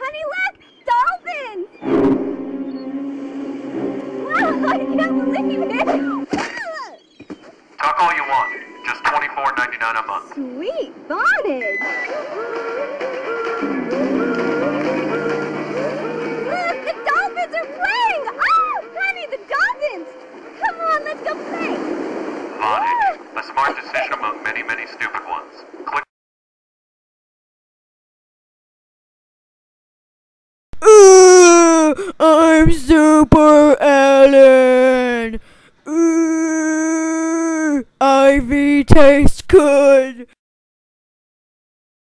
Honey, look! Dolphins! Wow, I can't believe it! Talk all you want. Just $24.99 a month. Sweet bondage! Look, the dolphins are playing! Oh, honey, the dolphins! Come on, let's go play! Vonage, a smart decision among many, many stupid ones. Click. I'm Super Ellen! Ivy tastes good!